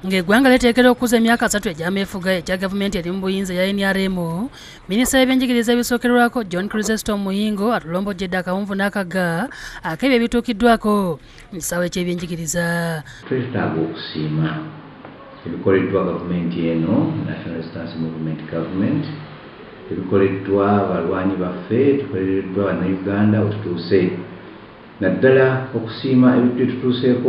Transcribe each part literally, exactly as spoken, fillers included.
Ng'eggwanga liteekera okuza emyaka asatu egy'ameefuga egya gavumenti eri mu buyinza ya N R M, minisita w'ebyenjigiriza ebisookerwako John Chrysostom Muyingo atulombojjedde akawunvu n'akagga ak'ebyo ebituukiddwako mu kisaawe ky'ebyenjigiriza. Twetaaga okusiima ebikoleddwa gavumenti eno, National Resistance Movement Government, ebikoleddwa abalwanyi baffe, tukoleddwa bannayuganda wetutuuse. Naddala okusiima ebintu byetutuuseeko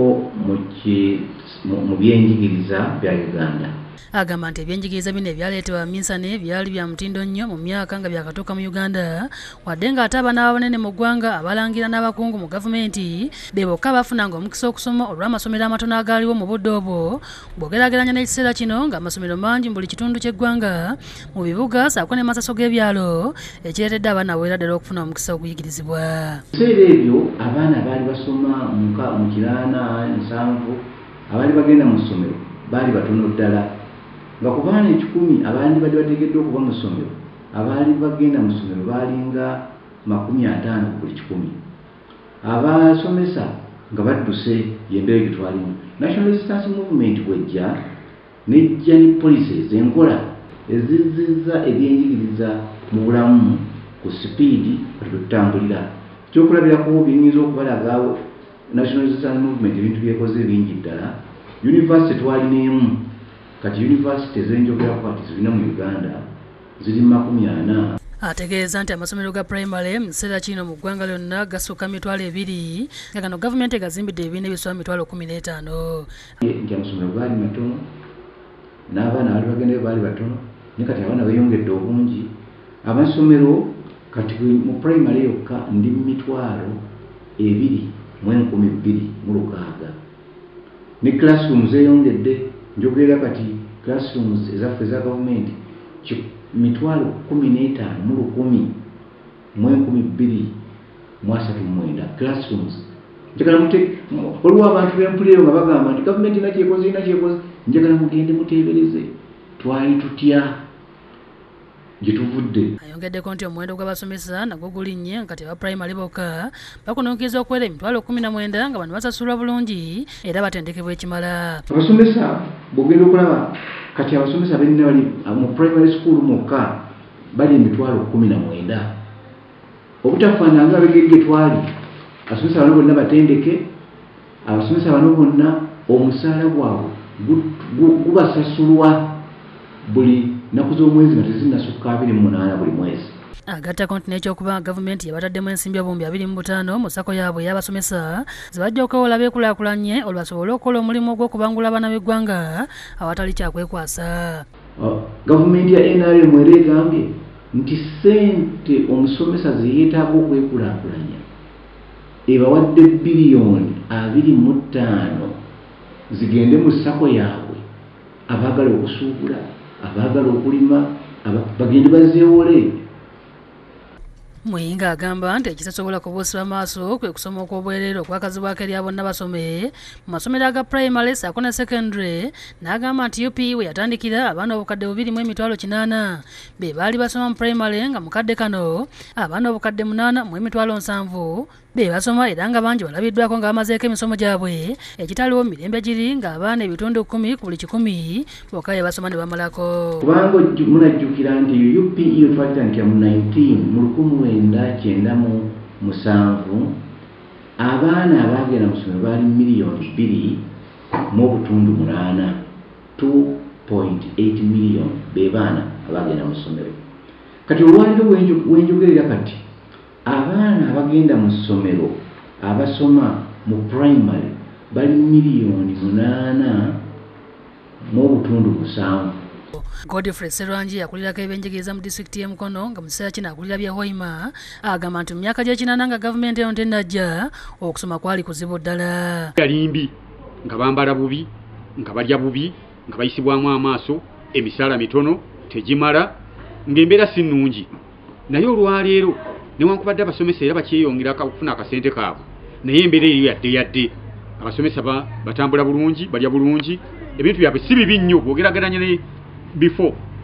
mu byenjigiriza bya Uganda. Agamba nti ebyenjigiriza bino ebyaleetebwa minsane byali bya mutindo nnyo mu myaka nga byakatuuka mu Uganda, wadde ng'ate abaana abanene mu ggwanga abalangira n'abakungu mu gavumenti be bokka bafunanga omukisa okusoma olw'amasomero amatono agaaliwo mu budde obwo, bw'ogeraageranya n'ekiseera kino ng'amasomero mangi mu buli kitundu ky'eggwanga mu bibuga ssaako ne masaso g'ebyalo, ekireetedde abaana bawera ddala okufuna omukisa okuyigirizibwa. Ebiseera ebyo abaana baali basoma mu kiraana nsanvu, abaali bagenda mu ssomero baali batono ddala. Nga ku baana ekikumi abandi badde bateekeddwa okuba mu ssomero, abaali bagenda mu ssomero baalinga makumi ataano ku buli kikumi. Abasomesa nga badduse y'embeera gye twalimu. National Resistance Movement bw'ejja n'ejja ne policies enkola ezizizza ebyenjigiriza mu bulamu ku sipiidi kati tutambulira. Ekyokulabirako biyinza okubalaga National Resistance Movement ebintu byekoze bingi ddala. University twalina emu, kati university ezenjogerako ati zirina mu Uganda ziri makumi ana. Ategeeza nti amasomero ga primary mu kiseera kino mu ggwanga lyonna gasukka mitwalo ebiri, nga gano gavumenti egazimbidde ebibiina ebisoba mitwalo kkumi n'etaano. Nti amasomero gaali matono, n'abaana baali bagendayo baali batono, naye kati abaana beeyongedde obungi. Amasomero kati mu primary yokka ndi mitwalo ebiri mu enkumi bbiri mu lukaaga. Ne classrooms zeeyongedde. Njogera kati classrooms ezaffe eza gavumenti mitwalo kumi n'etaano mu lukumi mu enkumi bbiri mu asatu mu mwenda classrooms. Njagala mute waliwo abantu b'empuliro nga bagamba nti gavumenti ina kyekoze ina kyekoze, njagala mugende muteebereze twali tutya gye tuvudde. Ayongeddeko nti omuwendo gw'abasomesa nagwo gulinnye nga teba primary bokka bakunuukiriza okuwera emitwalo kkumi na mwenda nga bano basasulwa bulungi era batendekebwa ekimala. Abasomesa bw'ogenda okulaba kati abasomesa benna bali mu primary school mokka bali emitwalo kkumi na mwenda. Obutafaanana nga abegegge twali, abasomesa bano bonna batendeke, abasomesa bano bonna omusaala gwabwe gubasasulwa buli nnaku z'omwezi nga tezinnasukka abiri mu munaana buli mwezi. Agattako nti n'ekyokuba gavumenti yabataddemu ensimbi obumbi abiri mu butaano mu ssako yaabwe ey'abasomesa ze bajja okwewola beekulaakulanye olwo basobole okukola omulimu gw'okubangula abaana b'eggwanga awatali kyakwekwasa. Gavumenti ya N R M era egambye nti ssente omusomesa ze yeetaaga okwekulaakulanya ebawadde biliyoni abiri mu ttaano zigende mu ssako yaabwe, abaagala okusuubula, abaagala okulima bagende bazeewole. Muyinga agamba nti ekitasobola kubuusibwa maaso kwe kusoma okw'obwereere okwakazibwako eri abonna basome mu masomero aga primary ssaako ne secondary, n'agamba nti U P E we yatandikira abaana obukadde bubiri mu emitwalo kinaana be baali basoma mu primary, nga mu kadde kano abaana obukadde munaana mu emitwalo nsanvu be basoma era nga bangi balabiddwako nga bamazeeko emisomo gyabwe ekitaliwo mu mirembe giri ng'abaana ebitundu kkumi ku buli kikumi bokka be basoma ne bamalako. Kubanga munajjukira nti U P E twagitandikira mu nineteen mu lukumi lwenda kyenda mu musanvu, abaana abaagenda mu ssomero baali miliyoni bbiri mu obutundu munaana, two point eight million be baana abaagenda mu ssomero. Kati olwaliro wenjogerera kati abaana abagenda mu ssomero abasoma mu primary bali miliyoni munaana mu obutundu musanvu. Godfrey Serwanji akulirako ebyenjigiriza mu disitulikiti y'e Mukono nga mu kiseera kino akulira bya Hoima agamba nti mu myaka gy'ekinaana nga gavumenti eno tennajja okusoma kwali kuzibu ddala. Yalimbi nga bambala bubi, nga balya bubi, nga bayisibwamu amaaso, emisaala mitono tegimala, ng'embeera si nnungi. Naye olwaleero newankubadde abasomesa era bakyeyongera okufuna akasente kaabwe, naye embeera eyo yadde yadde abasomesa batambula bulungi, balya bulungi, ebintu byabwe si bibi nnyo bw'ogerageranya ne before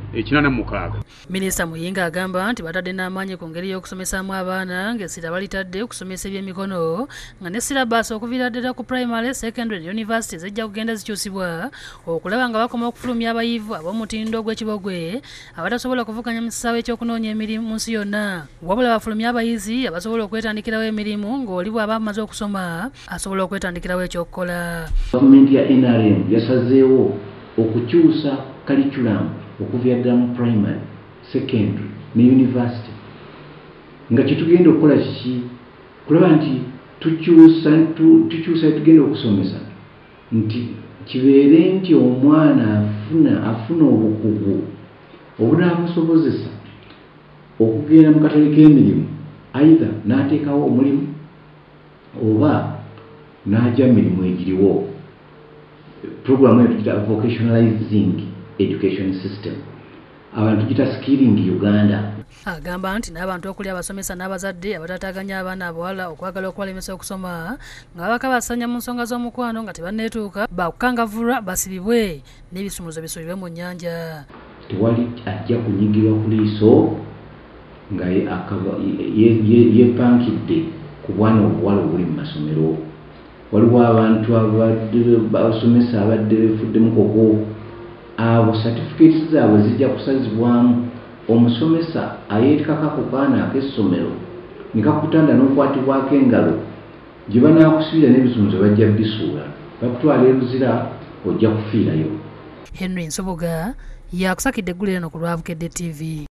ekinana mu mukaaga. Minisita Muyinga agamba nti batadde n'amaanyi ku ngeri y'okusomesaamu abaana ng'essira balitadde okusomesa ebyemikono nga ne silabasi okuviira ddala ku primary, secondary ne university zijja kugenda zikyusibwa okulaba nga bakoma okufulumya abayivu ab'omutindo gw'ekibogwe abatasobola kuvuganya mu kisaawe ekyokunoonya emirimu mu nsi yonna, wabula bafulumya abayizi abasobola okwetandikirawo emirimu ng'oli bw'aba amaze okusoma asobola okwetandikirawo ekyokukola. Gavumenti ya N R M yasazeewo okukyusa curriculum okuva ddala mu primary, secondary ne university nga kyetugenda okukola kiki kulaba nti tukyusa tukyusa tugenda okusomesa nti kibeere nti omwana afuna afuna obukugu obunaamusobozesa okugenda mu katale k'emirimu either n'ateekawo omulimu oba n'ajja mu mirimu egiriwo. Programu eyo tukita vocationalizing education system, abantu kita skilling Uganda. Agamba nti n'abantu okuli abasomesa n'abazadde abatataganya abaana abawala okwagala okwalemesa okusoma nga bakabasanya mu nsonga z'omukwano nga tebanneetuuka bakukangavvulwa basibibwe n'ebisumuluzo bisubibwe mu nnyanja. Tewali ajja kunyigirwa ku liiso nga yeepankidde ku bwana obuwala obuli mu masomero. Waliwo abantu abadde basomesa abadde beefuddemu koko abo certificates zaabwe zijja kusazibwamu. Omusomesa ayeetikako ku kaana ak'essomero ne kakutanda n'okwatibwako engalo gye banaakusibira n'ebisumuluzo bajja bisuula bakutwala eruzira ojja kufiirayo. Henry Nsoboga yakusakidde eggulu eno ku Lwabukedde T V.